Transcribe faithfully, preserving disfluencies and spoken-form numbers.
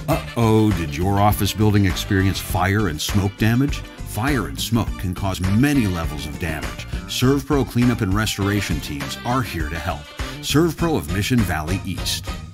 Uh-oh, did your office building experience fire and smoke damage? Fire and smoke can cause many levels of damage. SERVPRO cleanup and restoration teams are here to help. SERVPRO of Mission Valley East.